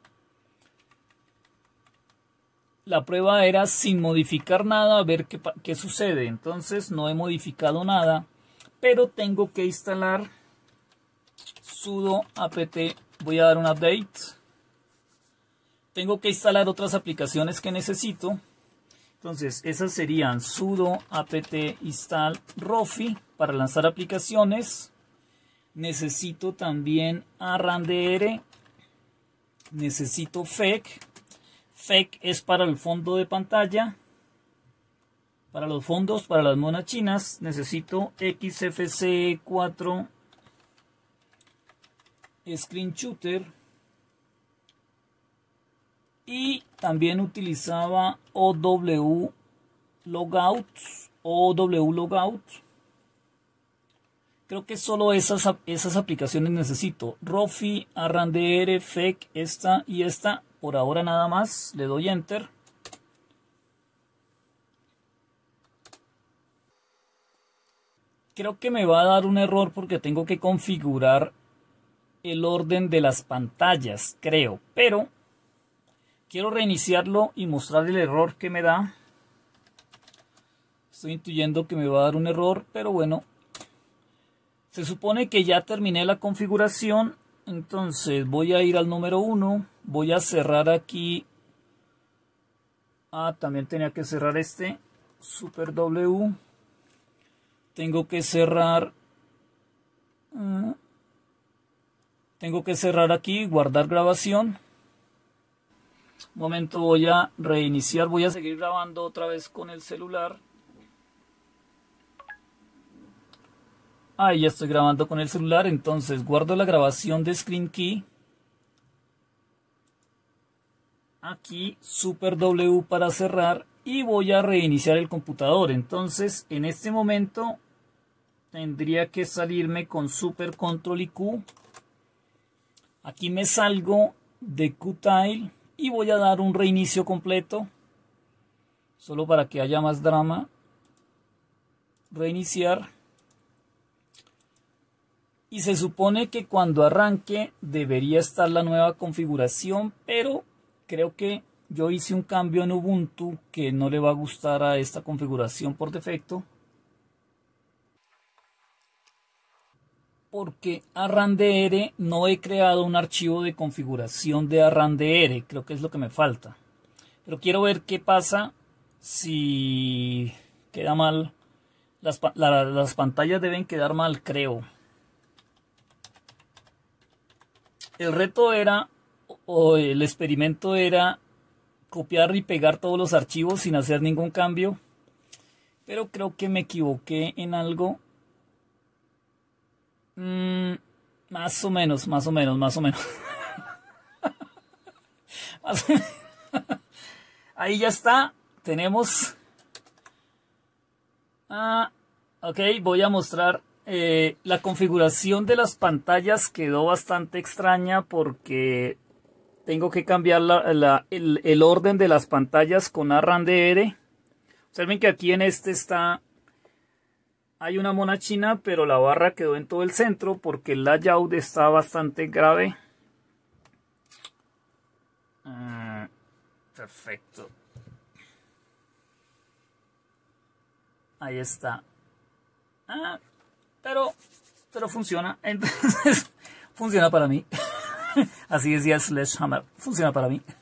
La prueba era sin modificar nada, a ver qué, qué sucede. Entonces no he modificado nada. Pero tengo que instalar sudo apt, voy a dar un update. Tengo que instalar otras aplicaciones que necesito. Entonces esas serían sudo apt install Rofi para lanzar aplicaciones. Necesito también a randr. Necesito fec. Fec es para el fondo de pantalla. Para los fondos, para las monas chinas, necesito X F C E cuatro Screen Shooter. Y también utilizaba O W Logout. O W Logout. Creo que solo esas, esas aplicaciones necesito. Rofi, Arrandr, Fec, esta y esta. Por ahora nada más. Le doy Enter. Creo que me va a dar un error porque tengo que configurar el orden de las pantallas, creo. Pero quiero reiniciarlo y mostrar el error que me da. Estoy intuyendo que me va a dar un error, pero bueno. Se supone que ya terminé la configuración. Entonces voy a ir al número uno. Voy a cerrar aquí. Ah, también tenía que cerrar este. Super W. Tengo que cerrar. Uh, tengo que cerrar aquí. Guardar grabación. Un momento, voy a reiniciar. Voy a seguir grabando otra vez con el celular. Ah, ya estoy grabando con el celular. Entonces guardo la grabación de Screen Key. aquí Super W para cerrar y voy a reiniciar el computador. Entonces en este momento tendría que salirme con Super Control y Q. Aquí me salgo de Qtile y voy a dar un reinicio completo, solo para que haya más drama. Reiniciar. Y se supone que cuando arranque debería estar la nueva configuración, pero creo que yo hice un cambio en Ubuntu que no le va a gustar a esta configuración por defecto. Porque ARRANDR no he creado un archivo de configuración de ARRANDR, creo que es lo que me falta. Pero quiero ver qué pasa si queda mal. Las, la, las pantallas deben quedar mal, creo. El reto era, o el experimento era, copiar y pegar todos los archivos sin hacer ningún cambio. Pero creo que me equivoqué en algo. Mm, más o menos, más o menos, más o menos. Más o menos. Ahí ya está. Tenemos... Ah, ok, voy a mostrar... Eh, la configuración de las pantallas quedó bastante extraña porque tengo que cambiar la, la, el, el orden de las pantallas con ARRANDR. Observen que aquí en este está... Hay una mona china, pero la barra quedó en todo el centro porque el layout está bastante grave. Uh, perfecto. Ahí está. Ah, pero, pero funciona. Entonces, funciona para mí. Así decía Sledgehammer. Funciona para mí.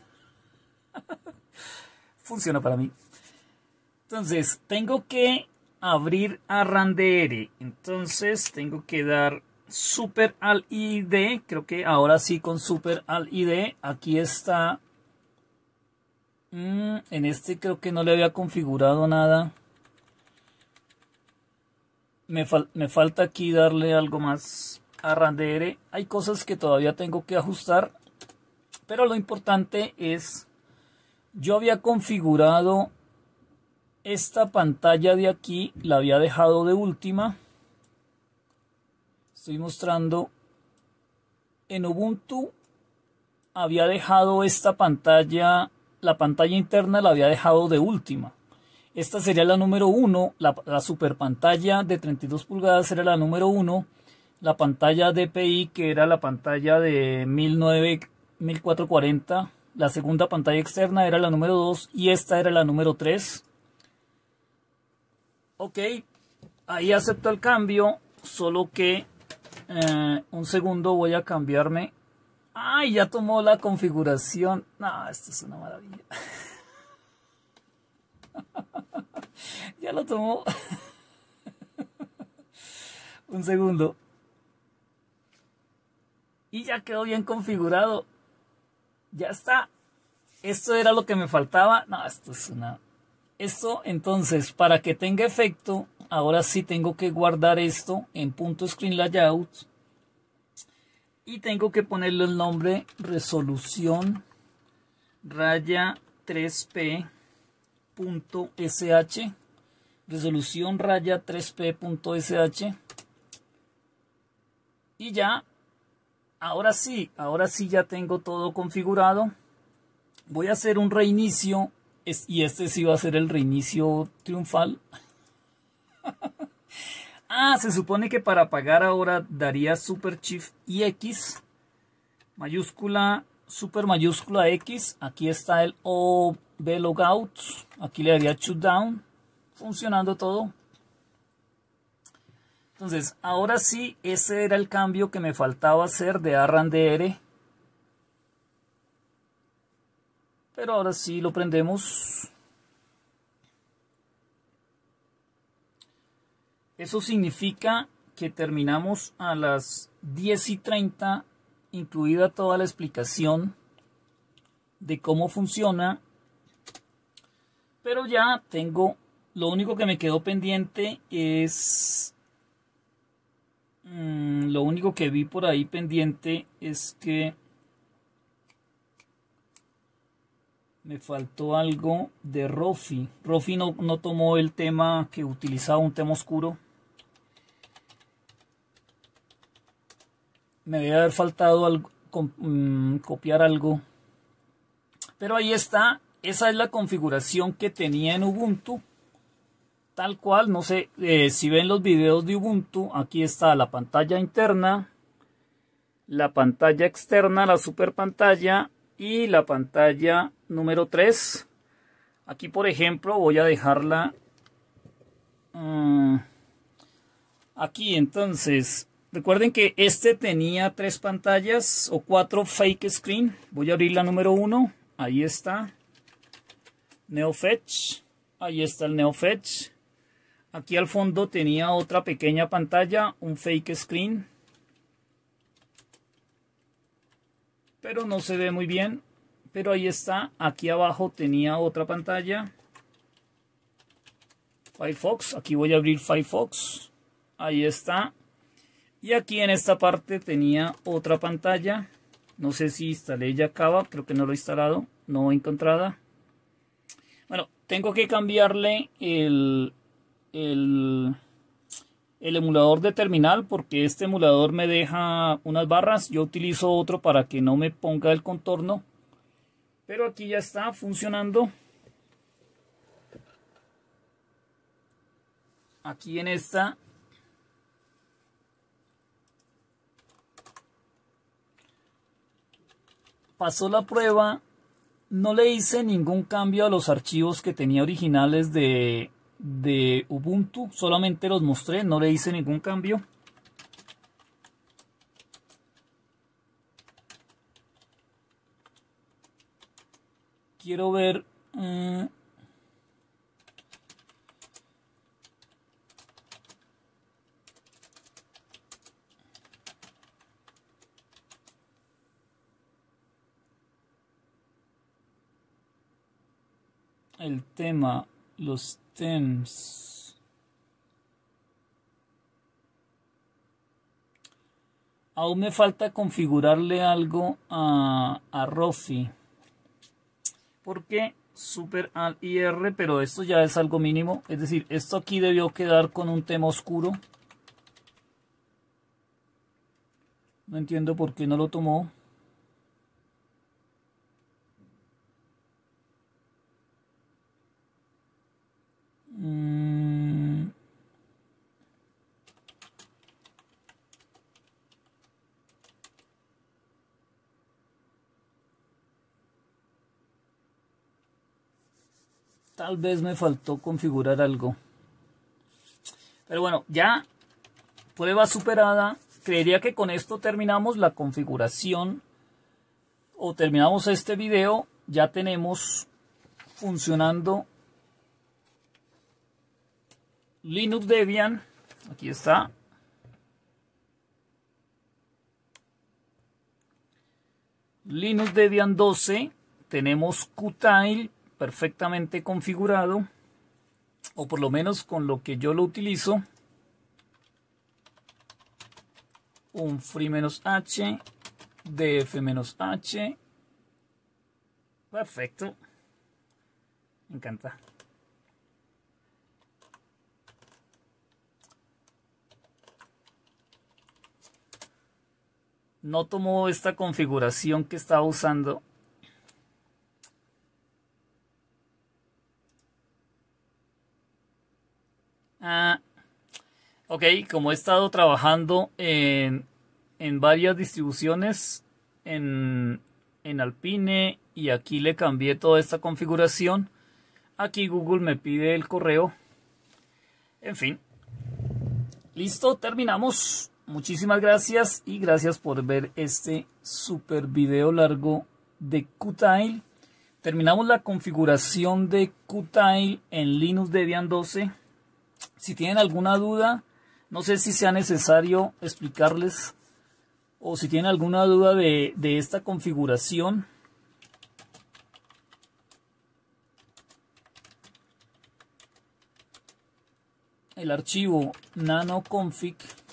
Funciona para mí. Entonces, tengo que abrir ARRANDR. Entonces tengo que dar Super al I D. Creo que ahora sí con Super al I D. Aquí está. Mm, en este creo que no le había configurado nada. Me, fal me falta aquí darle algo más a ARRANDR. Hay cosas que todavía tengo que ajustar. Pero lo importante es. Yo había configurado esta pantalla de aquí, la había dejado de última. Estoy mostrando. En Ubuntu había dejado esta pantalla, la pantalla interna la había dejado de última. Esta sería la número uno, la, la super pantalla de treinta y dos pulgadas era la número uno. La pantalla D P I, que era la pantalla de mil cuatrocientos cuarenta. La segunda pantalla externa era la número dos y esta era la número tres. Ok, ahí acepto el cambio, solo que eh, un segundo voy a cambiarme. ¡Ay! Ya tomó la configuración. No, esto es una maravilla. Ya lo tomó. Un segundo. Y ya quedó bien configurado. Ya está. Esto era lo que me faltaba. No, esto es una... Esto, entonces, para que tenga efecto, ahora sí tengo que guardar esto en punto screen layout. Y tengo que ponerle el nombre resolución raya tres p punto sh. Resolución raya tres p punto sh. Y ya, ahora sí, ahora sí ya tengo todo configurado. Voy a hacer un reinicio. Y este sí va a ser el reinicio triunfal. Ah, se supone que para apagar ahora daría Super Shift y X. Mayúscula, Super mayúscula X. Aquí está el O B Logout. Aquí le daría Shutdown. Funcionando todo. Entonces, ahora sí, ese era el cambio que me faltaba hacer de ARRANDR. Pero ahora sí lo prendemos. Eso significa que terminamos a las diez y treinta, incluida toda la explicación de cómo funciona. Pero ya tengo, lo único que me quedó pendiente es... Mmm, lo único que vi por ahí pendiente es que... Me faltó algo de Rofi. Rofi no, no tomó el tema que utilizaba, un tema oscuro. Me debe haber faltado algo, com, um, copiar algo. Pero ahí está. Esa es la configuración que tenía en Ubuntu. Tal cual, no sé eh, si ven los videos de Ubuntu. Aquí está la pantalla interna, la pantalla externa, la super pantalla y la pantalla número tres. Aquí, por ejemplo, voy a dejarla um, aquí. Entonces, recuerden que este tenía tres pantallas o cuatro fake screen. Voy a abrir la número uno. Ahí está. NeoFetch. Ahí está el NeoFetch. Aquí al fondo tenía otra pequeña pantalla, un fake screen. Pero no se ve muy bien. Pero ahí está. Aquí abajo tenía otra pantalla. Firefox. Aquí voy a abrir Firefox. Ahí está. Y aquí en esta parte tenía otra pantalla. No sé si instalé ya Java. Creo que no lo he instalado. No encontrada. Bueno, tengo que cambiarle el... El, el emulador de terminal, porque este emulador me deja unas barras. Yo utilizo otro para que no me ponga el contorno, pero aquí ya está funcionando. Aquí en esta pasó la prueba. No le hice ningún cambio a los archivos que tenía originales de de Ubuntu, solamente los mostré, no le hice ningún cambio. Quiero ver uh, el tema, los themes. Aún me falta configurarle algo a, a Rofi, porque Super Alt I R, pero esto ya es algo mínimo. Es decir, esto aquí debió quedar con un tema oscuro. No entiendo por qué no lo tomó. Mm. Tal vez me faltó configurar algo. Pero bueno, ya prueba superada. Creería que con esto terminamos la configuración o terminamos este video. Ya tenemos funcionando Linux Debian. Aquí está. Linux Debian doce. Tenemos Qtile perfectamente configurado, o por lo menos con lo que yo lo utilizo. Un free-h, df-h. Perfecto. Me encanta. No tomó esta configuración que estaba usando. Ah, ok, como he estado trabajando en, en varias distribuciones, en, en Alpine, y aquí le cambié toda esta configuración. Aquí Google me pide el correo. En fin. Listo, terminamos. Muchísimas gracias y gracias por ver este super video largo de Qtile. Terminamos la configuración de Qtile en Linux Debian doce. Si tienen alguna duda, no sé si sea necesario explicarles, o si tienen alguna duda de, de esta configuración. El archivo nanoconfig.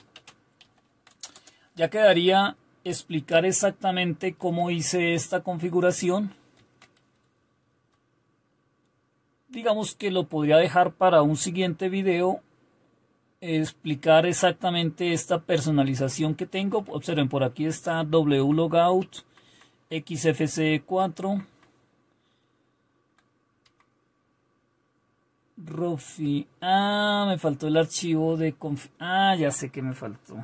Ya quedaría explicar exactamente cómo hice esta configuración. digamos que lo podría dejar para un siguiente video, explicar exactamente esta personalización que tengo. Observen, por aquí está wlogout, X F C E cuatro, Rofi. Ah, me faltó el archivo de conf... Ah, ya sé que me faltó.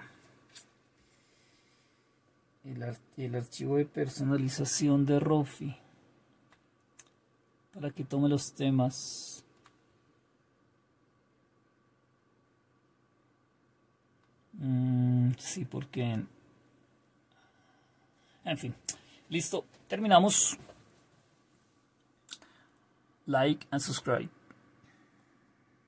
El, ar el archivo de personalización de Rofi. Para que tome los temas. Mm, sí, porque... En fin. Listo. Terminamos. Like and subscribe.